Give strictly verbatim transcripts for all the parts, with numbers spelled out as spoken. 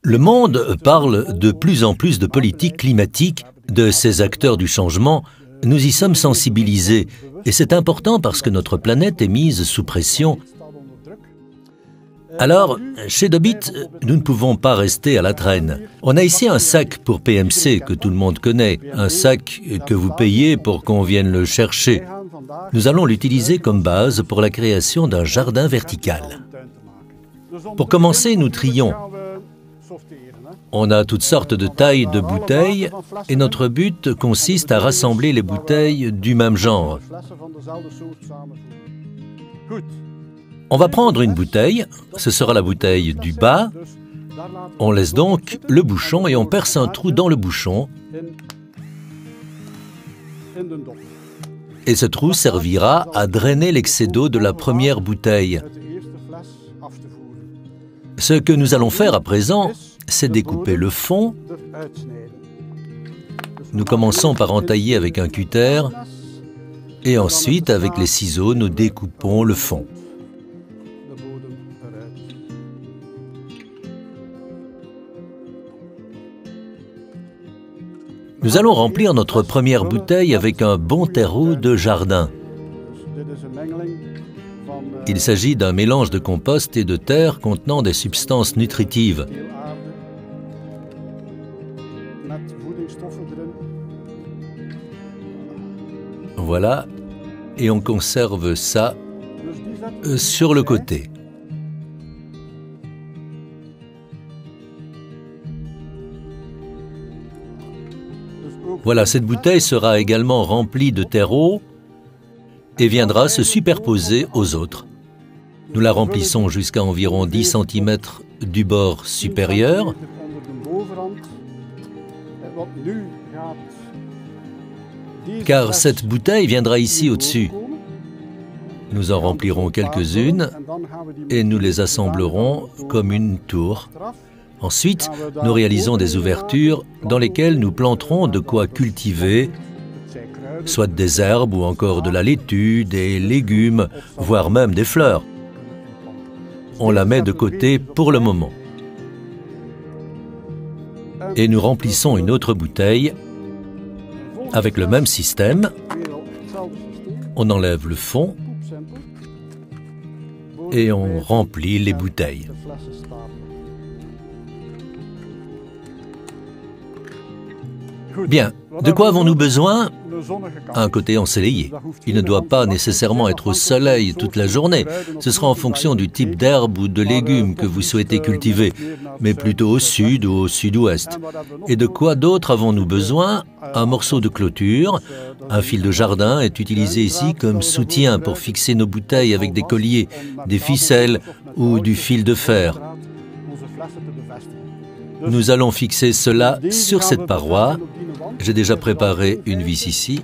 Le monde parle de plus en plus de politique climatique, de ces acteurs du changement. Nous y sommes sensibilisés et c'est important parce que notre planète est mise sous pression. Alors, chez Dobit, nous ne pouvons pas rester à la traîne. On a ici un sac pour P M C que tout le monde connaît, un sac que vous payez pour qu'on vienne le chercher. Nous allons l'utiliser comme base pour la création d'un jardin vertical. Pour commencer, nous trions. On a toutes sortes de tailles de bouteilles et notre but consiste à rassembler les bouteilles du même genre. On va prendre une bouteille, ce sera la bouteille du bas. On laisse donc le bouchon et on perce un trou dans le bouchon. Et ce trou servira à drainer l'excès d'eau de la première bouteille. Ce que nous allons faire à présent, c'est découper le fond. Nous commençons par entailler avec un cutter et ensuite, avec les ciseaux, nous découpons le fond. Nous allons remplir notre première bouteille avec un bon terreau de jardin. Il s'agit d'un mélange de compost et de terre contenant des substances nutritives. Voilà, et on conserve ça sur le côté. Voilà, cette bouteille sera également remplie de terreau et viendra se superposer aux autres. Nous la remplissons jusqu'à environ dix centimètres du bord supérieur. Car cette bouteille viendra ici au-dessus. Nous en remplirons quelques-unes et nous les assemblerons comme une tour. Ensuite, nous réalisons des ouvertures dans lesquelles nous planterons de quoi cultiver, soit des herbes ou encore de la laitue, des légumes, voire même des fleurs. On la met de côté pour le moment. Et nous remplissons une autre bouteille avec le même système. On enlève le fond et on remplit les bouteilles. Bien, de quoi avons-nous besoin? Un côté ensoleillé. Il ne doit pas nécessairement être au soleil toute la journée. Ce sera en fonction du type d'herbe ou de légumes que vous souhaitez cultiver, mais plutôt au sud ou au sud-ouest. Et de quoi d'autre avons-nous besoin? Un morceau de clôture. Un fil de jardin est utilisé ici comme soutien pour fixer nos bouteilles avec des colliers, des ficelles ou du fil de fer. Nous allons fixer cela sur cette paroi. J'ai déjà préparé une vis ici.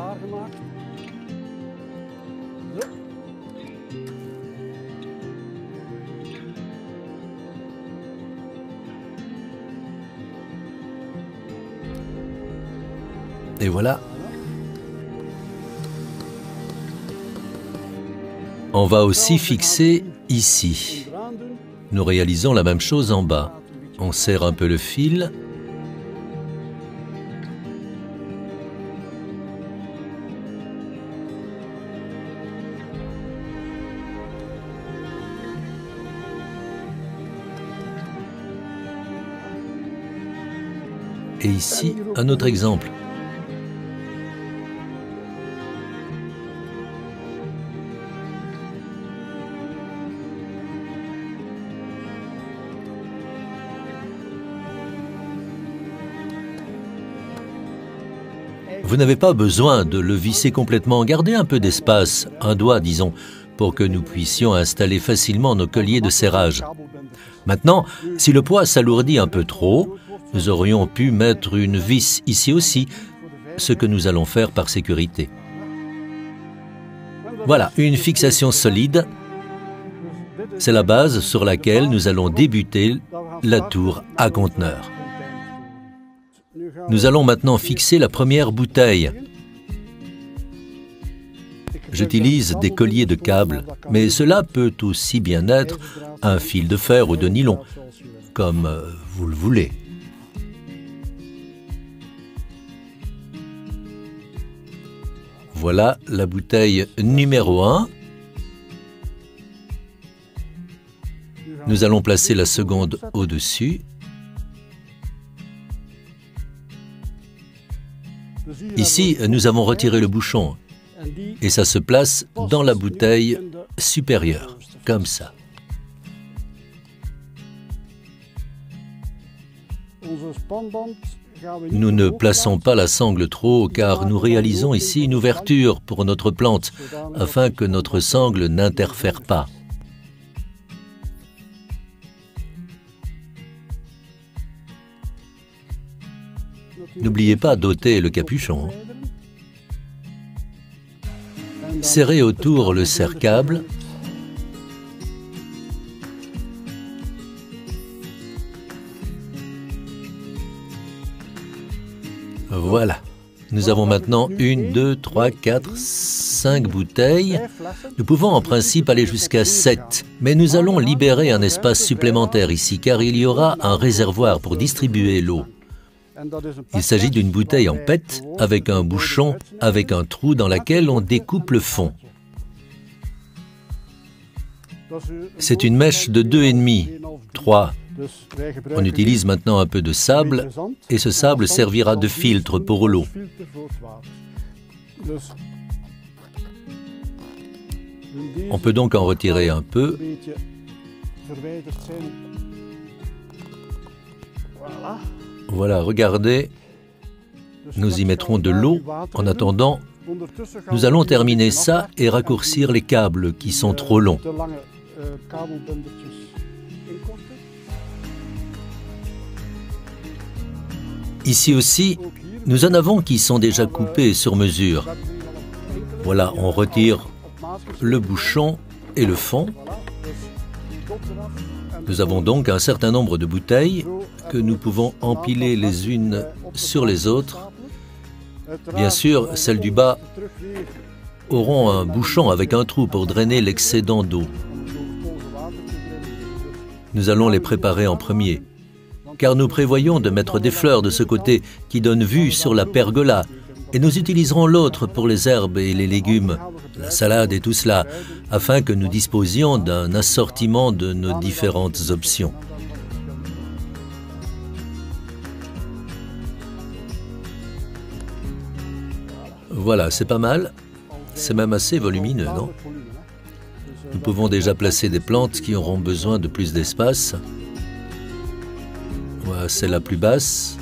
Et voilà. On va aussi fixer ici. Nous réalisons la même chose en bas. On serre un peu le fil. Et ici, un autre exemple. Vous n'avez pas besoin de le visser complètement. Gardez un peu d'espace, un doigt disons, pour que nous puissions installer facilement nos colliers de serrage. Maintenant, si le poids s'alourdit un peu trop, nous aurions pu mettre une vis ici aussi, ce que nous allons faire par sécurité. Voilà, une fixation solide. C'est la base sur laquelle nous allons débuter la tour à conteneur. Nous allons maintenant fixer la première bouteille. J'utilise des colliers de câbles, mais cela peut aussi bien être un fil de fer ou de nylon. comme vous le voulez. Voilà la bouteille numéro un. Nous allons placer la seconde au-dessus. Ici, nous avons retiré le bouchon et ça se place dans la bouteille supérieure, comme ça. Nous ne plaçons pas la sangle trop haut car nous réalisons ici une ouverture pour notre plante afin que notre sangle n'interfère pas. N'oubliez pas d'ôter le capuchon. Serrez autour le serre-câble. Voilà. Nous avons maintenant une, deux, trois, quatre, cinq bouteilles. Nous pouvons en principe aller jusqu'à sept, mais nous allons libérer un espace supplémentaire ici car il y aura un réservoir pour distribuer l'eau. Il s'agit d'une bouteille en P E T avec un bouchon, avec un trou dans lequel on découpe le fond. C'est une mèche de deux virgule cinq, trois. On utilise maintenant un peu de sable et ce sable servira de filtre pour l'eau. On peut donc en retirer un peu. Voilà, regardez, nous y mettrons de l'eau. En attendant, nous allons terminer ça et raccourcir les câbles qui sont trop longs. Ici aussi, nous en avons qui sont déjà coupés sur mesure. Voilà, on retire le bouchon et le fond. Nous avons donc un certain nombre de bouteilles que nous pouvons empiler les unes sur les autres. Bien sûr, celles du bas auront un bouchon avec un trou pour drainer l'excédent d'eau. Nous allons les préparer en premier, car nous prévoyons de mettre des fleurs de ce côté qui donnent vue sur la pergola, et nous utiliserons l'autre pour les herbes et les légumes, la salade et tout cela, afin que nous disposions d'un assortiment de nos différentes options. Voilà, c'est pas mal. C'est même assez volumineux, non? Nous pouvons déjà placer des plantes qui auront besoin de plus d'espace. Voilà, c'est la plus basse.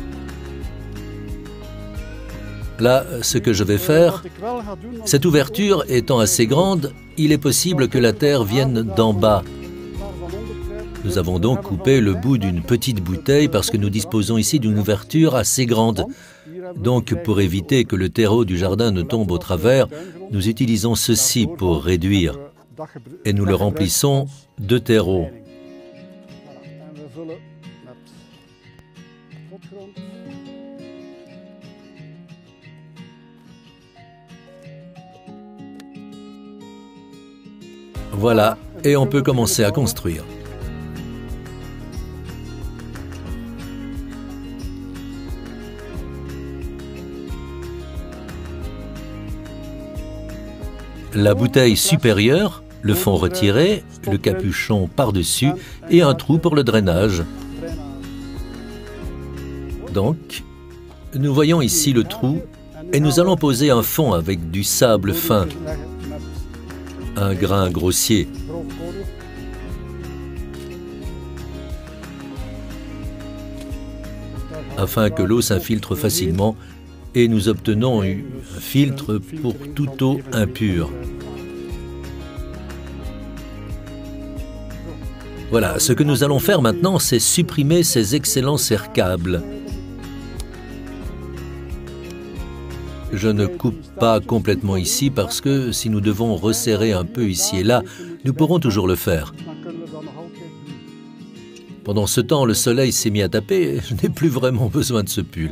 Là, ce que je vais faire, cette ouverture étant assez grande, il est possible que la terre vienne d'en bas. Nous avons donc coupé le bout d'une petite bouteille parce que nous disposons ici d'une ouverture assez grande. Donc, pour éviter que le terreau du jardin ne tombe au travers, nous utilisons ceci pour réduire. Et nous le remplissons de terreau. Voilà, et on peut commencer à construire. La bouteille supérieure, le fond retiré, le capuchon par-dessus et un trou pour le drainage. Donc, nous voyons ici le trou et nous allons poser un fond avec du sable fin, un grain grossier. Afin que l'eau s'infiltre facilement et nous obtenons un filtre pour toute eau impure. Voilà, ce que nous allons faire maintenant, c'est supprimer ces excellents serre-câbles. Je ne coupe pas complètement ici parce que si nous devons resserrer un peu ici et là, nous pourrons toujours le faire. Pendant ce temps, le soleil s'est mis à taper et je n'ai plus vraiment besoin de ce pull.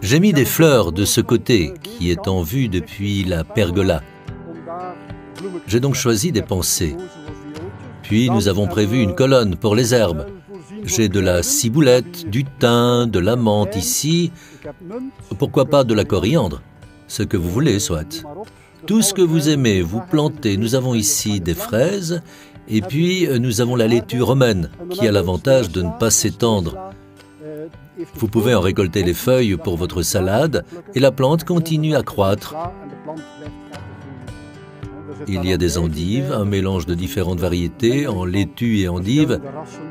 J'ai mis des fleurs de ce côté, qui est en vue depuis la pergola. J'ai donc choisi des pensées. Puis nous avons prévu une colonne pour les herbes. J'ai de la ciboulette, du thym, de la menthe ici. Pourquoi pas de la coriandre? Ce que vous voulez, soit. Tout ce que vous aimez, vous plantez. Nous avons ici des fraises. Et puis, nous avons la laitue romaine, qui a l'avantage de ne pas s'étendre. Vous pouvez en récolter les feuilles pour votre salade, et la plante continue à croître. Il y a des endives, un mélange de différentes variétés, en laitue et endives.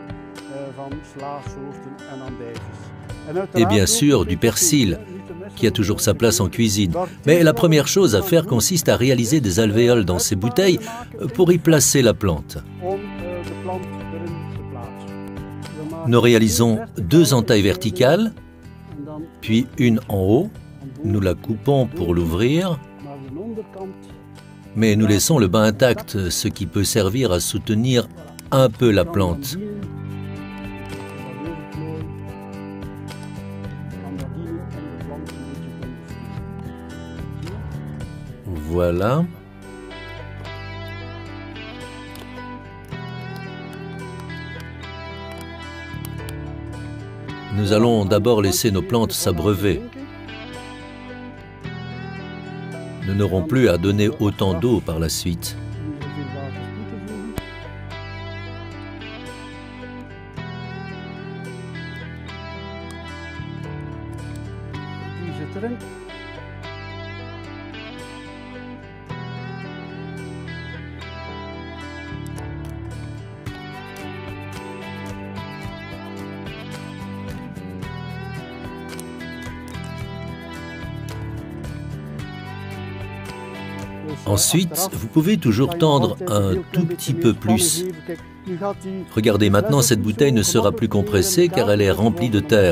Et bien sûr, du persil, qui a toujours sa place en cuisine. Mais la première chose à faire consiste à réaliser des alvéoles dans ces bouteilles pour y placer la plante. Nous réalisons deux entailles verticales, puis une en haut. Nous la coupons pour l'ouvrir, mais nous laissons le bas intact, ce qui peut servir à soutenir un peu la plante. Voilà. Nous allons d'abord laisser nos plantes s'abreuver. Nous n'aurons plus à donner autant d'eau par la suite. Ensuite, vous pouvez toujours tendre un tout petit peu plus. Regardez, maintenant cette bouteille ne sera plus compressée car elle est remplie de terre.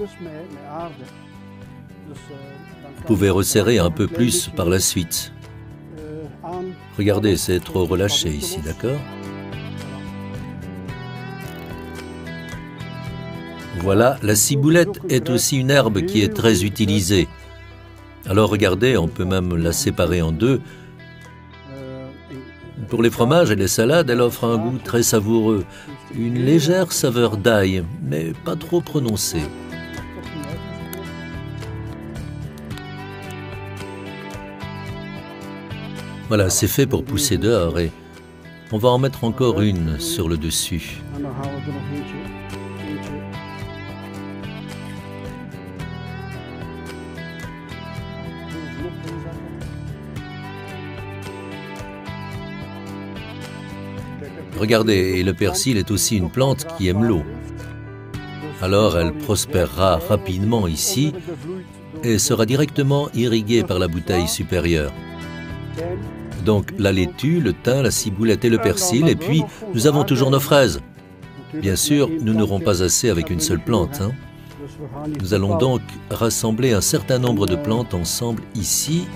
Vous pouvez resserrer un peu plus par la suite. Regardez, c'est trop relâché ici, d'accord? Voilà, la ciboulette est aussi une herbe qui est très utilisée. Alors regardez, on peut même la séparer en deux. Pour les fromages et les salades, elle offre un goût très savoureux, une légère saveur d'ail, mais pas trop prononcée. Voilà, c'est fait pour pousser dehors et on va en mettre encore une sur le dessus. Regardez, et le persil est aussi une plante qui aime l'eau. Alors elle prospérera rapidement ici et sera directement irriguée par la bouteille supérieure. Donc la laitue, le thym, la ciboulette et le persil, et puis nous avons toujours nos fraises. Bien sûr, nous n'aurons pas assez avec une seule plante, hein. Nous allons donc rassembler un certain nombre de plantes ensemble ici.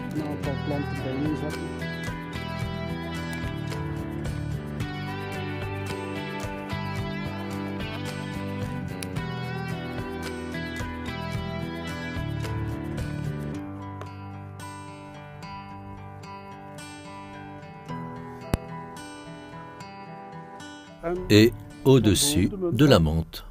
Et au-dessus de la menthe.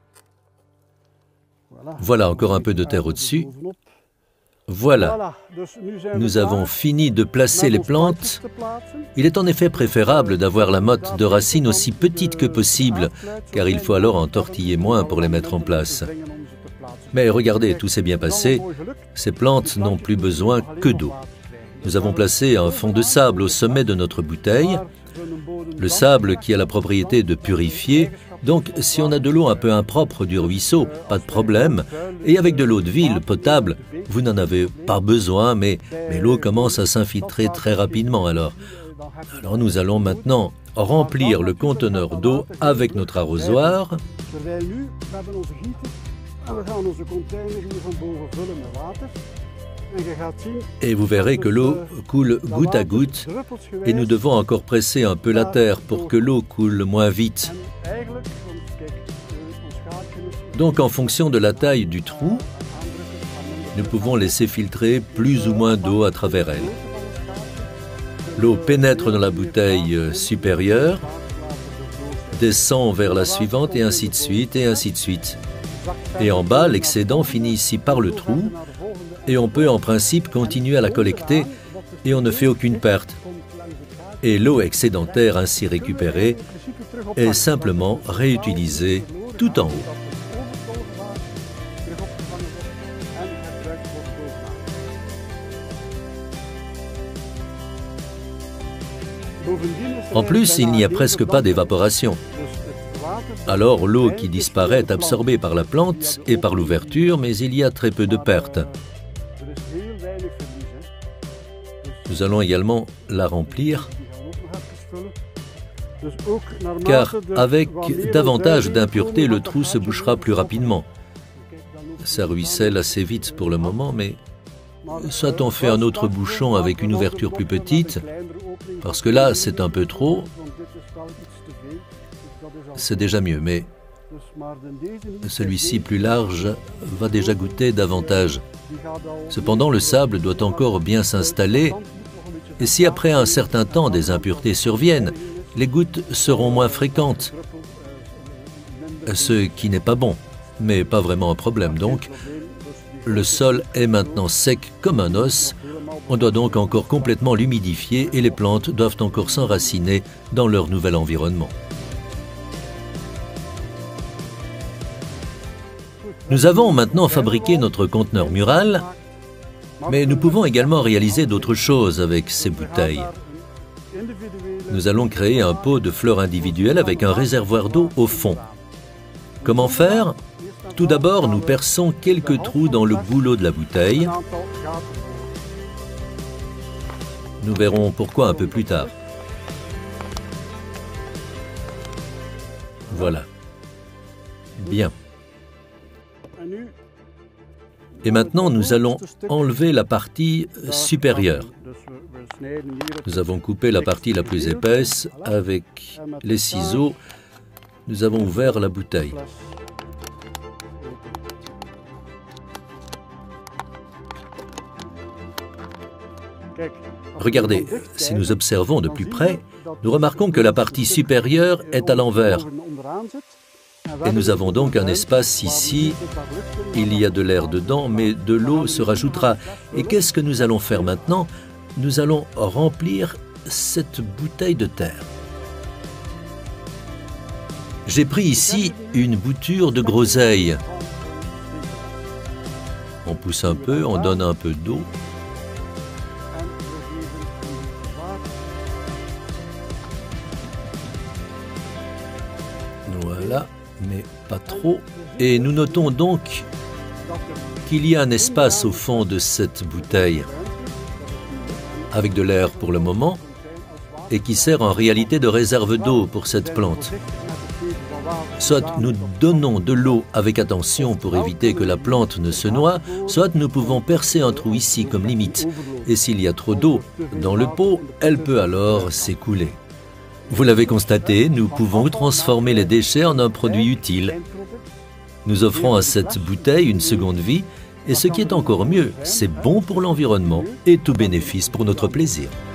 Voilà encore un peu de terre au-dessus. Voilà, nous avons fini de placer les plantes. Il est en effet préférable d'avoir la motte de racines aussi petite que possible, car il faut alors en tortiller moins pour les mettre en place. Mais regardez, tout s'est bien passé. Ces plantes n'ont plus besoin que d'eau. Nous avons placé un fond de sable au sommet de notre bouteille. Le sable qui a la propriété de purifier, donc si on a de l'eau un peu impropre du ruisseau, pas de problème. Et avec de l'eau de ville potable, vous n'en avez pas besoin, mais, mais l'eau commence à s'infiltrer très rapidement alors. Alors nous allons maintenant remplir le conteneur d'eau avec notre arrosoir. Et vous verrez que l'eau coule goutte à goutte et nous devons encore presser un peu la terre pour que l'eau coule moins vite. Donc en fonction de la taille du trou, nous pouvons laisser filtrer plus ou moins d'eau à travers elle. L'eau pénètre dans la bouteille supérieure, descend vers la suivante et ainsi de suite et ainsi de suite. Et en bas, l'excédent finit ici par le trou et on peut en principe continuer à la collecter et on ne fait aucune perte. Et l'eau excédentaire ainsi récupérée est simplement réutilisée tout en haut. En plus, il n'y a presque pas d'évaporation. Alors l'eau qui disparaît est absorbée par la plante et par l'ouverture, mais il y a très peu de pertes. Nous allons également la remplir, car avec davantage d'impuretés, le trou se bouchera plus rapidement. Ça ruisselle assez vite pour le moment, mais soit on fait un autre bouchon avec une ouverture plus petite, parce que là, c'est un peu trop, c'est déjà mieux, mais celui-ci plus large va déjà goûter davantage. Cependant, le sable doit encore bien s'installer, et si après un certain temps des impuretés surviennent, les gouttes seront moins fréquentes, ce qui n'est pas bon, mais pas vraiment un problème donc. Le sol est maintenant sec comme un os, on doit donc encore complètement l'humidifier et les plantes doivent encore s'enraciner dans leur nouvel environnement. Nous avons maintenant fabriqué notre conteneur mural, mais nous pouvons également réaliser d'autres choses avec ces bouteilles. Nous allons créer un pot de fleurs individuelles avec un réservoir d'eau au fond. Comment faire ? Tout d'abord, nous perçons quelques trous dans le goulot de la bouteille. Nous verrons pourquoi un peu plus tard. Voilà. Bien. Et maintenant, nous allons enlever la partie supérieure. Nous avons coupé la partie la plus épaisse avec les ciseaux. Nous avons ouvert la bouteille. Regardez, si nous observons de plus près, nous remarquons que la partie supérieure est à l'envers. Et nous avons donc un espace ici, il y a de l'air dedans, mais de l'eau se rajoutera. Et qu'est-ce que nous allons faire maintenant? Nous allons remplir cette bouteille de terre. J'ai pris ici une bouture de groseille. On pousse un peu, on donne un peu d'eau. Voilà, mais pas trop. Et nous notons donc qu'il y a un espace au fond de cette bouteille, avec de l'air pour le moment, et qui sert en réalité de réserve d'eau pour cette plante. Soit nous donnons de l'eau avec attention pour éviter que la plante ne se noie, soit nous pouvons percer un trou ici comme limite. Et s'il y a trop d'eau dans le pot, elle peut alors s'écouler. Vous l'avez constaté, nous pouvons transformer les déchets en un produit utile. Nous offrons à cette bouteille une seconde vie, et ce qui est encore mieux, c'est bon pour l'environnement et tout bénéfice pour notre plaisir.